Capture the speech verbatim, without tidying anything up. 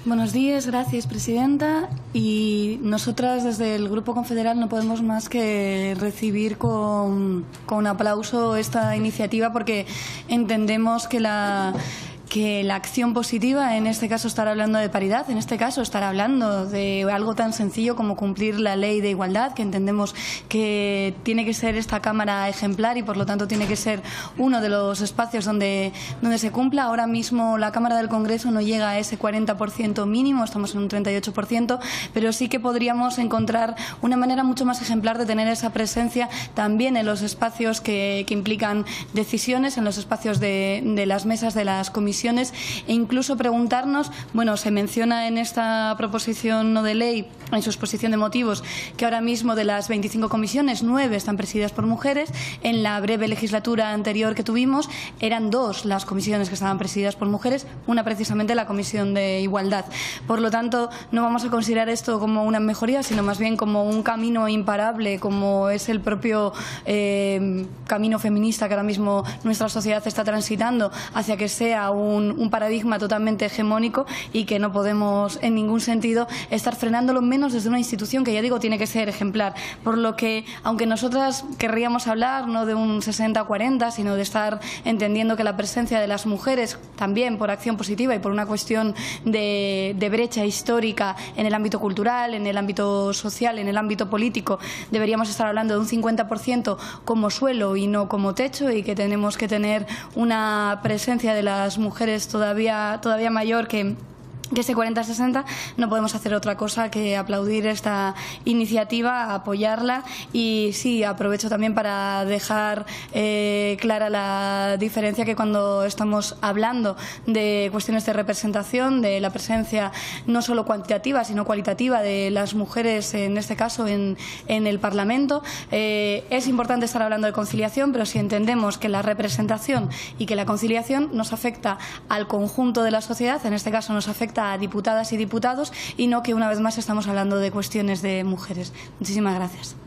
Buenos días, gracias, presidenta. Y nosotras desde el Grupo Confederal no podemos más que recibir con, con aplauso esta iniciativa, porque entendemos que la... que la acción positiva, en este caso estar hablando de paridad, en este caso estar hablando de algo tan sencillo como cumplir la ley de igualdad, que entendemos que tiene que ser esta Cámara ejemplar y por lo tanto tiene que ser uno de los espacios donde, donde se cumpla. Ahora mismo la Cámara del Congreso no llega a ese cuarenta por ciento mínimo, estamos en un treinta y ocho por ciento, pero sí que podríamos encontrar una manera mucho más ejemplar de tener esa presencia también en los espacios que, que implican decisiones, en los espacios de, de las mesas de las comisiones, e incluso preguntarnos, bueno, se menciona en esta proposición no de ley, en su exposición de motivos, que ahora mismo de las veinticinco comisiones, nueve están presididas por mujeres. En la breve legislatura anterior que tuvimos, eran dos las comisiones que estaban presididas por mujeres, una precisamente la Comisión de Igualdad. Por lo tanto, no vamos a considerar esto como una mejoría, sino más bien como un camino imparable, como es el propio eh, camino feminista que ahora mismo nuestra sociedad está transitando, hacia que sea un Un, un paradigma totalmente hegemónico, y que no podemos en ningún sentido estar frenándolo, menos desde una institución que, ya digo, tiene que ser ejemplar. Por lo que, aunque nosotras querríamos hablar no de un sesenta cuarenta, sino de estar entendiendo que la presencia de las mujeres, también por acción positiva y por una cuestión de, de brecha histórica en el ámbito cultural, en el ámbito social, en el ámbito político, deberíamos estar hablando de un cincuenta por ciento como suelo y no como techo, y que tenemos que tener una presencia de las mujeres todavía, todavía mayor que que ese cuarenta sesenta. No podemos hacer otra cosa que aplaudir esta iniciativa, apoyarla. Y sí, aprovecho también para dejar eh, clara la diferencia, que cuando estamos hablando de cuestiones de representación, de la presencia no solo cuantitativa sino cualitativa de las mujeres, en este caso en, en el Parlamento, eh, es importante estar hablando de conciliación, pero si entendemos que la representación y que la conciliación nos afecta al conjunto de la sociedad, en este caso nos afecta a diputadas y diputados, y no que una vez más estamos hablando de cuestiones de mujeres. Muchísimas gracias.